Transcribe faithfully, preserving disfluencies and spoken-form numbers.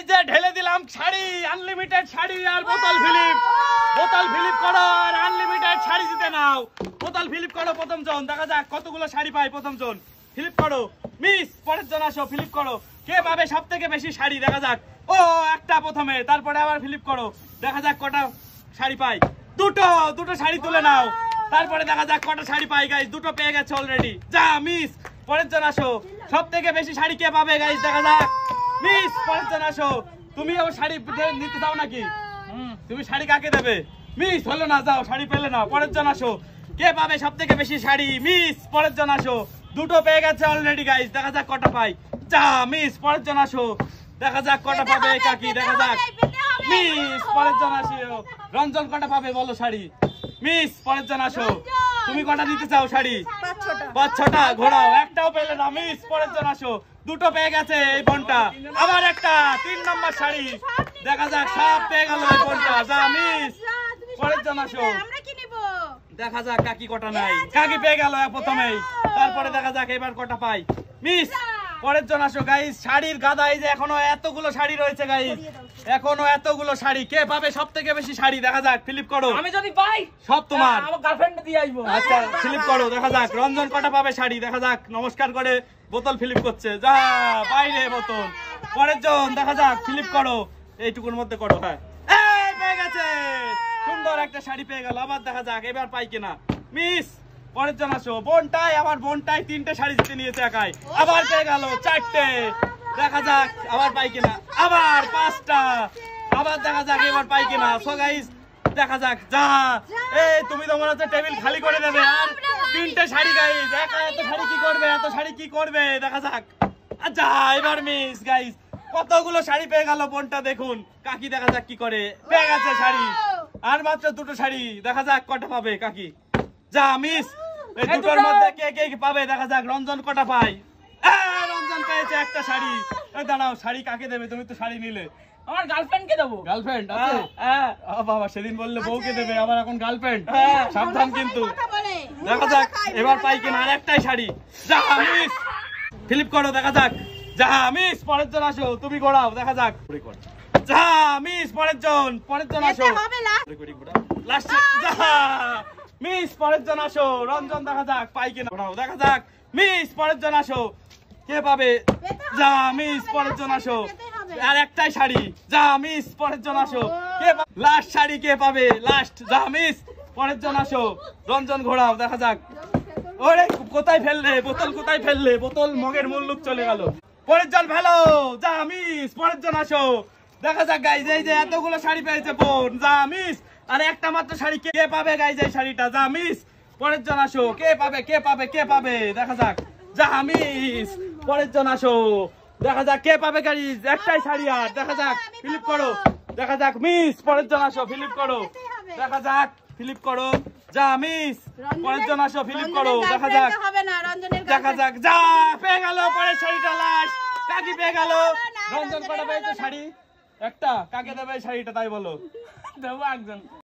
যে ঢেলে দিলাম শাড়ি, আনলিমিটেড শাড়ি আর বোতল ফিলিপ। বোতল ফিলিপ করো আর আনলিমিটেড শাড়ি জিতে নাও। বোতল ফিলিপ করো প্রথম জন, দেখা যাক কতগুলো শাড়ি পাই প্রথম জন। ফিলিপ করো মিস, পরের জন আসো। ফিলিপ করো, কে পাবে সব থেকে বেশি শাড়ি, দেখা যাক। ও একটা প্রথমে, তারপরে আবার ফিলিপ করো, দেখা যাক কটা শাড়ি পাই। দুটো, দুটো শাড়ি তুলে নাও, তারপরে দেখা যাক কটা শাড়ি পাই। গাইস দুটো পেয়ে গেছে অলরেডি। যা মিস, পরের জন আসো। সব থেকে বেশি শাড়ি কে পাবে গাইস, দেখা যাক। মিস, পরের জন আসো। তুমি আবার শাড়ি নিতে চাও নাকি? তুমি শাড়ি কাকে দেবে? মিস হলো না, যাও শাড়ি পেলে না। পরের জন আসো, কে পাবে সব থেকে বেশি শাড়ি? মিস, পরের জন আসো। দুটো পেয়ে গেছে অলরেডি গাইস, দেখা যাক কটা পাই। যা মিস, পরের জন আসো, দেখা যাক কটা পাবে কাকি, দেখা যাক। মিস, পরের জন আসো। রঞ্জন কটা পাবে বলো শাড়ি? মিস, পরের জন আসো। তুমি কটা নিতে চাও শাড়ি? পাঁচ ছটা। ঘোরাও, একটাও পেলে না। মিস, পরের জন আসো। দুটো পেয়ে গেছে এই বোনটা, আবার একটা। তিন নম্বর শাড়ি, দেখা যাক সব পেয়ে গেল এই বোনটা। যা মিস, পরের জন আসো। দেখা যাক কাকি কটা নাই। কাকি পেয়ে গেল প্রথমেই, তারপরে দেখা যাক এবার কটা পাই। মিস, পরের জন আসো। গাইস শাড়ির গাদা, এই যে এখনো এতগুলো শাড়ি রয়েছে গাইস, এখনো এতগুলো শাড়ি। কে পাবে সব থেকে বেশি শাড়ি, দেখা যাক। ফিলিপ করো। আমি যদি পাই সব তোমার, আমার গার্লফ্রেন্ড দিয়ে আসবো। আচ্ছা ফিলিপ করো, দেখা যাক রঞ্জন কটা পাবে শাড়ি, দেখা যাক। নমস্কার করে বোতল ফিলিপ করছে। যা বাইরে বোতল। পরের জন, দেখা যাক। ফিলিপ করো, এইটুকুর মধ্যে করো। হ্যাঁ, এই পেয়ে গেছে, সুন্দর একটা শাড়ি পেয়ে গেল। আবার দেখা যাক এবার পাই কিনা। মিস, পরের জন আসো। বোনটাই, আমার বোনটাই তিনটে শাড়ি জিতে নিয়েছে একাই। আবার পেয়ে গেল চারটে, দেখা যাক আবার পাই কিনা। আবার পাঁচটা, আবার দেখা যাক এবার পাই কিনা। সো গাইস দেখা যাক। যা, এই তুমি তো মনে হচ্ছে টেবিল খালি করে দেবে। আর তিনটে শাড়ি গাইস, একা এত শাড়ি কি করবে, এত শাড়ি কি করবে, দেখা যাক। আচ্ছা এবার মিস গাইস, কতগুলো শাড়ি পেয়ে গেল বোনটা, দেখুন। কাকি দেখা যাক কি করে, পেয়ে গেছে শাড়ি। আর মাত্র দুটো শাড়ি, দেখা যাক কটা পাবে কাকি। যা মিস, এই দুটোর মধ্যে কে কে পাবে, দেখা যাক। রঞ্জন কটা পাই? রঞ্জন পেয়েছে একটা শাড়ি। দাঁড়াও, শাড়ি কাকে দেবে? তুমি তো শাড়ি নিলে। আমার গার্লফ্রেন্ড কে দেবো। গার্লফ্রেন্ড আছে? হ্যাঁ। বাবা সেদিন বললে বউকে দেবে, আবার এখন গার্লফ্রেন্ড। হ্যাঁ। সাবধান কিন্তু। দেখা যাক এবার পাই কিনা। আর একটাই শাড়ি। যা মিস, ফিলিপ করো, দেখা যাক। যা মিস, পরের জন আসো। তুমি ঘোরাও, দেখা যাক। যা মিস, পরের জন, পরের জন আসো। লাস্ট, যা মিস, পরের জন আসো। রঞ্জন দেখা যাক পাই কিনা, ঘোরাও, দেখা যাক। মিস, পরের জন আসো, কে পাবে? যা মিস, পরের জন আসো। আর একটাই শাড়ি। যা মিস, পরের জন আসো। কে লাস্ট শাড়ি কে পাবে? লাস্ট। যা মিস, পরের জন আসো। রঞ্জন ঘোরাও, দেখা যাক। ওরে কোথায় ফেললে বোতল, কোথায় ফেললে বোতল? মগের মুল্লুক চলে গেল। পরের জন ফেলো। যা মিস, পরের জন আসো। দেখা যাক গাইজ, এই যে এতগুলো শাড়ি পেয়েছে বোন। যা মিস, আর একটা মাত্র শাড়ি কে পাবে গাইজ এই শাড়িটা? যা মিস, পরের জন আসো। কে পাবে, কে পাবে, কে পাবে, দেখা যাক। যা মিস, পরের জন আসো। দেখা যাক কে পাবে গাইজ, একটাই শাড়ি আর, দেখা যাক। ফিলিপ করো, দেখা যাক। মিস, পরের জন আসো। ফিলিপ করো, দেখা যাক। ফিলিপ করো। যা মিস, পরের জন আসো। ফিলিপ করো, দেখা যাক। দেখা যাক। যা পেয়ে গেল পরের শাড়িটা, লাস্ট কাকি পেয়ে গেল। রঞ্জন কটা পেয়েছে শাড়ি? একটা। কাকে দেবে শাড়িটা তাই বলো? দেবো একজন।